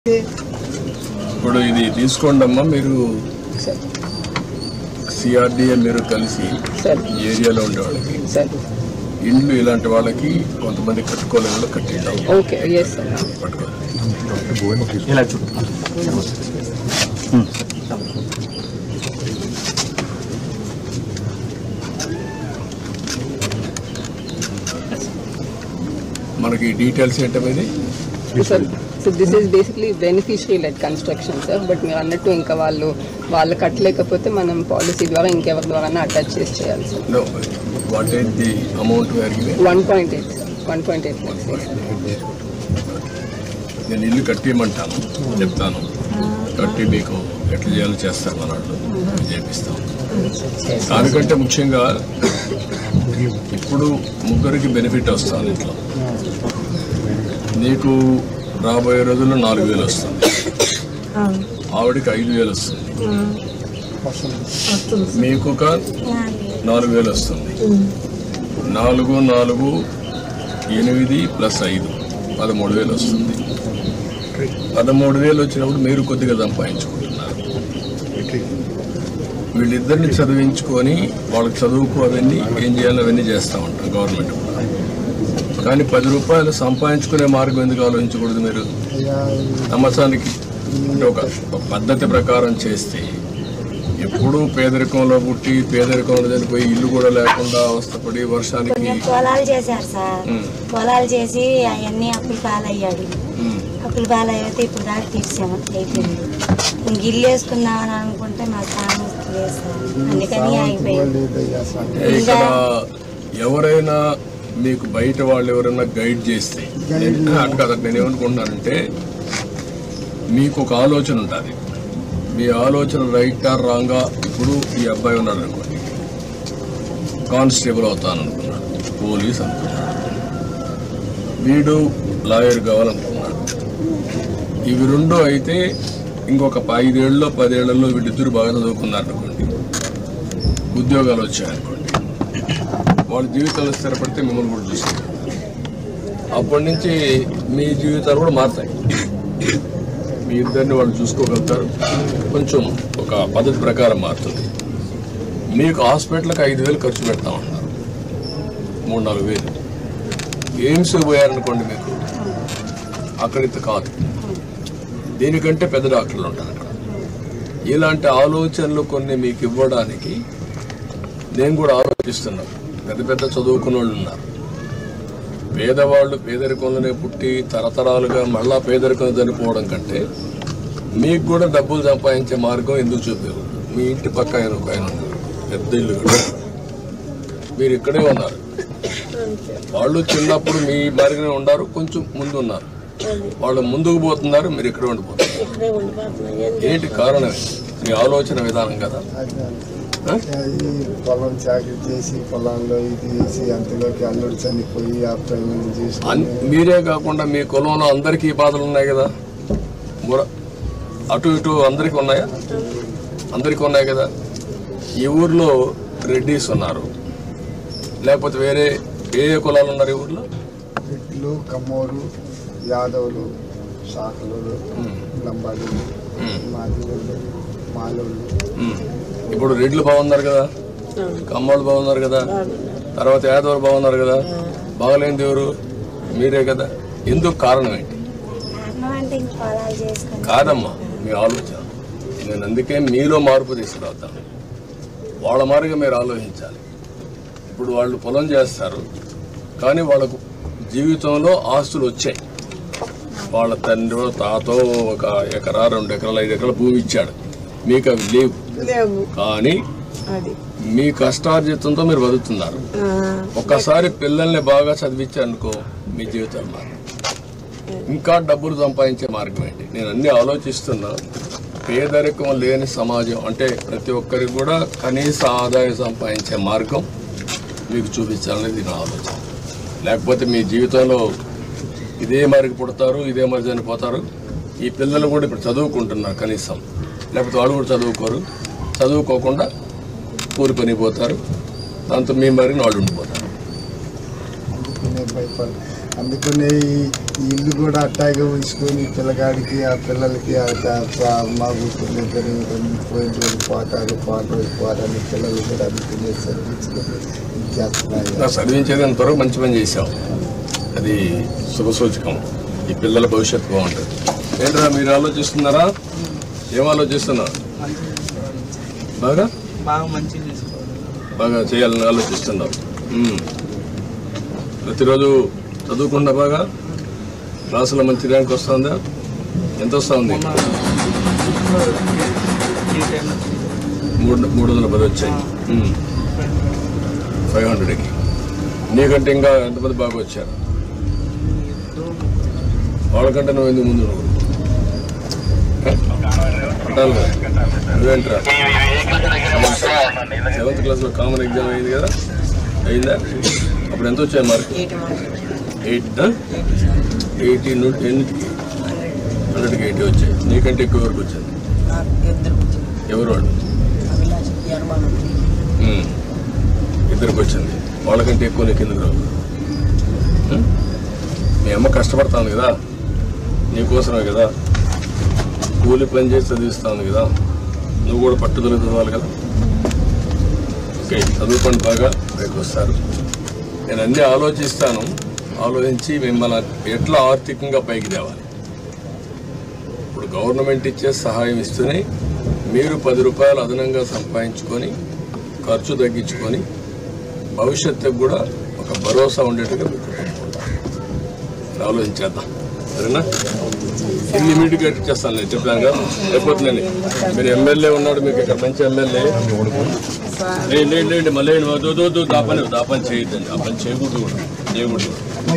ఇప్పుడు ఇది తీసుకోండి అమ్మా, మీరు సిఆర్డిఏ మీరు కలిసి ఏరియాలో ఉండే వాళ్ళకి ఇండ్లు ఇలాంటి వాళ్ళకి కొంతమంది కట్టుకోలేని కట్టిద్దాం. మనకి డీటెయిల్స్ ఏంటనేది so this is basically beneficiary led construction sir. But మీరు అన్నట్టు ఇంకా వాళ్ళు కట్టలేకపోతే మనం పాలసీ ద్వారా ఇంకెవరి ద్వారా అటాచ్ చేసి చేయాలి sir. What is the amount? 1.8 lakhs. నేను ఇల్లు కట్టిమంటాను, చెప్తాను, కట్టి మీకు ఎట్లా చేయాలో చేస్తాను, మన వాళ్ళు చేపిస్తాం. దానికంటే ముఖ్యంగా ఇప్పుడు ముగ్గురికి బెనిఫిట్ వస్తుంది. ఇంట్లో నీకు రాబోయే రోజుల్లో 4,000 వస్తుంది, ఆవిడికి 5,000 వస్తుంది, మీకు ఒక 4,000 వస్తుంది. 4, 4, 8 + 5 13,000 వస్తుంది. 13,000 వచ్చినప్పుడు మీరు కొద్దిగా సంపాదించుకుంటున్నారు. వీళ్ళిద్దరిని చదివించుకొని వాళ్ళకి చదువుకు అవన్నీ ఏం చేయాలో అవన్నీ చేస్తూ ఉంటాం గవర్నమెంట్ కూడా. కానీ 10 రూపాయలు సంపాదించుకునే మార్గం ఎందుకు ఆలోచించకూడదు? మీరు సంవత్సరానికి అంటే ఒక పద్ధతి ప్రకారం చేస్తే ఎప్పుడూ పేదరికంలో పుట్టి పేదరికంలో చనిపోయి ఇల్లు కూడా లేకుండా అవస్థపడి వర్షానికి పొలాలు చేశారు సార్. పొలాలు చేసి అవన్నీ అప్పులు పాలయ్యాడు. అప్పులు పాలయ్యితే ఇప్పుడు దాకా తీర్చాము, అయిపోయింది. ఇంక ఇల్లు వేసుకుందామని అనుకుంటే మా సామర్థ్యం లేదు సార్, అందుకని ఆగిపోయింది. ఇక్కడ ఎవరైనా మీకు బయట వాళ్ళు ఎవరైనా గైడ్ చేస్తే కదా, నేను ఏమనుకుంటున్నానంటే మీకు ఒక ఆలోచన ఉంటుంది. మీ ఆలోచన రైట్ ఆర్ రాంగా. ఇప్పుడు ఈ అబ్బాయి ఉన్నాడు అనుకోండి, కానిస్టేబుల్ అవుతాననుకున్నాడు, పోలీస్ అనుకున్నాడు, వీడు లాయర్ కావాలనుకున్నాడు. ఇవి రెండు అయితే ఇంకొక 5 ఏళ్ళలో 10 ఏళ్లలో వీళ్ళిద్దరు బాగా చదువుకున్నారు అనుకోండి, ఉద్యోగాలు వచ్చాయనుకోండి, వాళ్ళ జీవితాలు స్థిరపడితే మిమ్మల్ని కూడా చూస్తారు. అప్పటి నుంచి మీ జీవితాలు కూడా మారుతాయి. మీ ఇద్దరిని వాళ్ళు చూసుకోగలుగుతారు. కొంచెం ఒక పద్ధతి ప్రకారం మారుతుంది. మీకు హాస్పిటల్కి 5,000 ఖర్చు పెడతా ఉన్నారు, 3-4,000 ఎయిమ్స్ పోయారనుకోండి, మీకు అక్కడితో కాదు, దీనికంటే పెద్ద డాక్టర్లు ఉంటారు అక్కడ. ఇలాంటి ఆలోచనలు కొన్ని మీకు ఇవ్వడానికి నేను కూడా ఆలోచిస్తున్నాను. పెద్ద చదువుకున్న వాళ్ళు ఉన్నారు, పేదవాళ్ళు పేదరికంలోనే పుట్టి తరతరాలుగా మళ్ళా పేదరికం చనిపోవడం కంటే మీకు కూడా డబ్బులు సంపాదించే మార్గం ఎందుకు చూపారు? మీ ఇంటి పక్క ఆయన ఒక ఆయన ఉన్నారు, పెద్ద ఇల్లు కూడా, మీరు ఇక్కడే ఉన్నారు. వాళ్ళు చిన్నప్పుడు మీ మార్గనే ఉన్నారు, కొంచెం ముందు ఉన్నారు. వాళ్ళు ముందుకు పోతున్నారు, మీరు ఇక్కడ ఉండిపోతున్నారు. ఏంటి కారణం? మీ ఆలోచన విధానం కదా. పొలం చాకరీ చేసి పొలంలో ఇది చేసి అంతలోకి అల్లుడు చనిపోయి ఆ ప్రేమను చేసి మీరే కాకుండా మీ కులంలో అందరికీ బాధలు ఉన్నాయి కదా, అటు ఇటు అందరికీ ఉన్నాయా? అందరికీ ఉన్నాయి కదా. ఈ ఊర్లో రెడ్డిస్ ఉన్నారు, లేకపోతే వేరే ఏ కులాలు ఉన్నారు ఈ ఊర్లో? రెడ్లు, కమ్మోరు, యాదవులు, శాఖలు, లంబాడీలు, మాదిగోళ్ళు, మాలోళ్ళు. ఇప్పుడు రెడ్లు బాగున్నారు కదా, కమ్మోళ్ళు బాగున్నారు కదా, తర్వాత యాదవులు బాగున్నారు కదా. బాగలేని ఎవరు? మీరే కదా. ఎందుకు? కారణం ఏంటి? కాదమ్మా, మీ ఆలోచన. నేను అందుకే మీలో మార్పు తీసుకురావుతాను. వాళ్ళ మారిగా మీరు ఆలోచించాలి. ఇప్పుడు వాళ్ళు పొలం చేస్తారు, కానీ వాళ్ళకు జీవితంలో ఆస్తులు వచ్చాయి. వాళ్ళ తండ్రి తాతో 1 ఎకరా 2 ఎకరాలు 5 ఎకరాల భూమి ఇచ్చాడు, మీకు అవి లేవు. కానీ మీ కష్టార్జితంతో మీరు బతుకుతున్నారు. ఒక్కసారి పిల్లల్ని బాగా చదివించారనుకో, మీ జీవితం మారు. ఇంకా డబ్బులు సంపాదించే మార్గం ఏంటి? నేను అన్ని ఆలోచిస్తున్నా. పేదరికం లేని సమాజం అంటే ప్రతి ఒక్కరికి కూడా కనీస ఆదాయం సంపాదించే మార్గం మీకు చూపించాలనేది నా ఆలోచన. లేకపోతే మీ జీవితంలో ఇదే మరికి పుడతారు, ఇదే మరి చనిపోతారు. ఈ పిల్లలు కూడా ఇప్పుడు చదువుకుంటున్నారు కనీసం, లేకపోతే వాళ్ళు కూడా చదువుకోరు. చదువుకోకుండా కూలి పనిపోతారు, దాంతో మీ మరిని వాళ్ళు ఉండిపోతారు. అందుకనే ఈ ఇల్లు కూడా అట్టాగే ఉంచుకొని పిల్లగాడికి ఆ పిల్లలకి మా కూతురు దగ్గర పోయిన రోజు పోతారు పోరని పిల్లలు కూడా అందుకునే చదివించుకొని చదివించేది అంతవరకు మంచి పని చేశావు. అది శుభసూచకం. ఈ పిల్లల భవిష్యత్తు బాగుంటుంది. ఏంట్రా మీరు ఆలోచిస్తున్నారా? ఏం ఆలోచిస్తున్నారు? బాగా బాగా చేయాలని ఆలోచిస్తున్నారు. ప్రతిరోజు చదువుకుండా బాగా క్లాసులో మంచి ర్యాంక్ వస్తుందా? ఎంత వస్తుంది? 310 వచ్చాయి 500కి. నీకంటే ఇంకా ఎంతమంది బాగా వచ్చారు? వాళ్ళకంటే నువ్వు ఎందుకు ముందు పట్టాలి కదా? నువ్వేంట్రా 7th క్లాస్లో కామన్ ఎగ్జామ్ అయింది కదా? అయిందా? అప్పుడు ఎంత వచ్చాయి మార్క్? 80 నుండి 100కి 80 వచ్చాయి. నీకంటే ఎక్కువ వరకు వచ్చింది. ఎవరు వాళ్ళు? ఇద్దరికి వచ్చింది. వాళ్ళకంటే ఎక్కువ నీకు ఎందుకు రావు? మీ అమ్మ కష్టపడతాను కదా, నీకోసమే కదా, కూలి పని చేసి చదివిస్తాను కదా, నువ్వు కూడా పట్టుదల చదవాలి కదా. ఓకే, చదువుకోండి, బాగా పైకి వస్తారు. నేను అన్నీ ఆలోచిస్తాను. ఆలోచించి మిమ్మల్ని ఎట్లా ఆర్థికంగా పైకి తేవాలి. ఇప్పుడు గవర్నమెంట్ ఇచ్చే సహాయం ఇస్తూనే మీరు 10 రూపాయలు అదనంగా సంపాదించుకొని ఖర్చు తగ్గించుకొని భవిష్యత్తుకు కూడా ఒక భరోసా ఉండేట్టుగా ఆలోచించేద్దాం. సరేనా? ఇమ్మీడియట్గా చేస్తాను. నేను చెప్పాను కదా, లేకపోతే మీరు ఎమ్మెల్యే ఉన్నాడు, మీకు ఇక్కడ మంచి ఎమ్మెల్యే లేండి. మళ్ళీ దాపని చేయొద్దండి. ఆ పని చేయకూడదు కూడా, చేయకూడదు.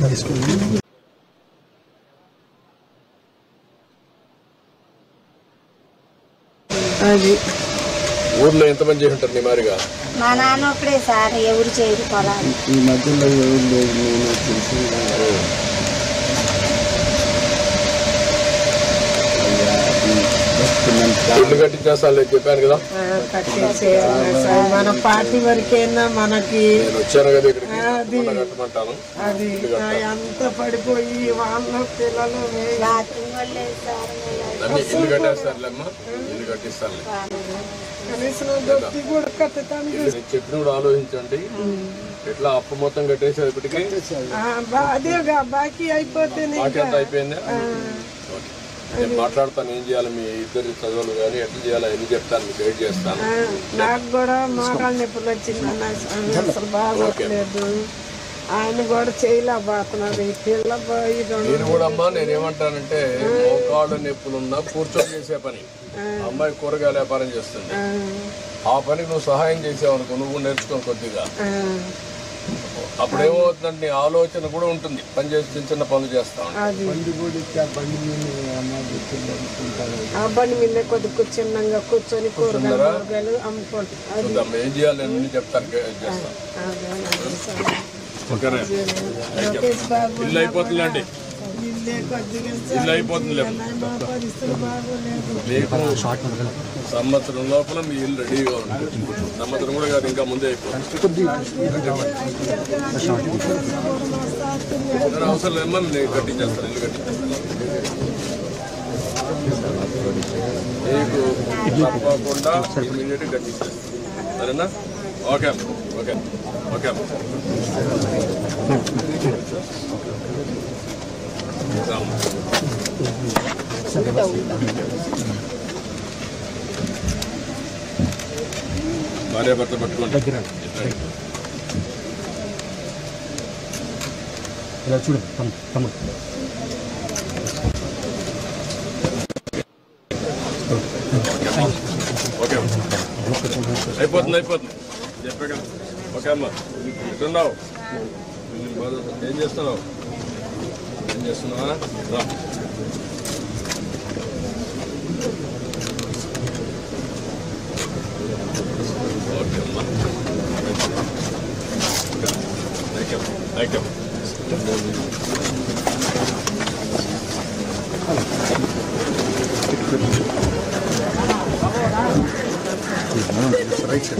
అది ఊర్లో ఎంతమంది చేసి ఉంటారు నీ మారిగా? మా నాన్న ఒకడే సార్, ఎవరు చేయరు పొలాలు. ఈ మధ్యలో ఎవరు లేదు. నేను తెలిసి ఇల్లు కట్టించేస్తాను చెప్పాను కదా. మన పార్టీ వరకైనా మనకి నేను వచ్చాను కదా ఇక్కడికి, కట్టమంటాను. అది అంత పడిపోయి వాళ్ళ పిల్లలు ఇల్లు కట్టేస్తారులేమ్మా, ఇల్లు కట్టిస్తాను. కనీసం దొరికి కూడా కట్టడానికి చెప్పిన కూడా ఆలోచించండి. ఎట్లా అప్పు మొత్తం కట్టేసేది ఇప్పటికి? అదేగా బాకీ అయిపోతే బాకీ అంతా అయిపోయిందా? నేను మాట్లాడతాను ఏం చేయాలి, మీ ఇద్దరు చదువులు కానీ ఎట్లా చేయాలి అన్ని చెప్తాను, మీకు గైడ్ చేస్తాను. నాకు కూడా మోకాళ్ళ నొప్పులు వచ్చిందన్న, అసలు బాగోట్లేదు. ఆయన కూడా చేయలేకపోతున్నారు. ఈ పిల్ల నేను కూడా అమ్మా, నేనేమంటానంటే మోకాళ్ళ నొప్పులున్నా కూర్చొని చేసే పని. అమ్మాయి కూరగాయల వ్యాపారం చేస్తుంది. ఆ పనికి నువ్వు సహాయం చేసావు అనుకో, నువ్వు నేర్చుకొని కొద్దిగా, అప్పుడు ఏమవుతుందంటే నీ ఆలోచన కూడా ఉంటుంది. పని చేసి చిన్న పనులు చేస్తాం. ఆ బండి మీద కొద్దిగా చిన్నగా కూర్చొని కూరగాయలు అమ్ముకుంటాం. ఏం చేయాలి నేను చెప్తాను, చేస్తాను. ఓకేనా? ఇల్లు అయిపోతుందండి, ఇల్లు అయిపోతుంది. మీకు సంవత్సరం లోపల మీ ఇల్లు రెడీగా ఉంటుంది. సంవత్సరం కూడా కాదు, ఇంకా ముందే అయిపోతుంది. అవసరం లేదమ్మా, నేను కట్టించేస్తాను, ఇల్లు కట్టించేస్తాను. మీకు తప్పకుండా ఇమీడియట్గా కట్టించేస్తాను. సరేనా? Okay okay okay. భార్య భర్త పట్టుకోండి. చూడు తమ్ముడు ఓకే, అయిపోతుంది అయిపోతుంది చెప్పే కదా. ఓకే అమ్మ, ఎట్టున్నావు? ఏం చేస్తున్నావు? ఏం చేస్తున్నావా? రా. ఓకే అమ్మ, thank you thank you. Right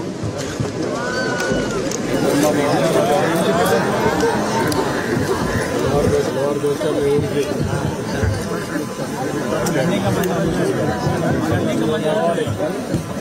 side. కోసం